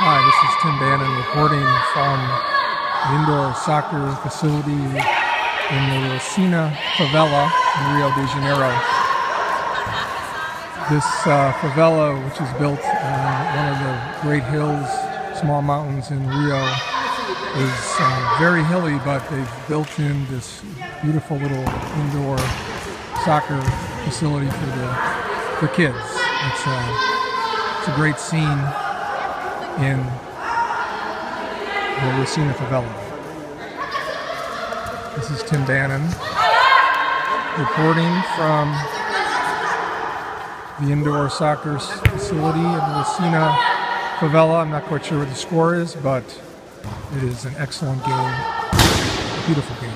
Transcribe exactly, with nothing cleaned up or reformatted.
Hi, this is Tim Bannon reporting from the indoor soccer facility in the Racina favela in Rio de Janeiro. This uh, favela, which is built on one of the great hills, small mountains in Rio, is uh, very hilly, but they've built in this beautiful little indoor soccer facility for the for kids. It's a, it's a great scene in the Racina favela. This is Tim Bannon reporting from the indoor soccer facility in the Racina favela. I'm not quite sure what the score is, but it is an excellent game, beautiful game.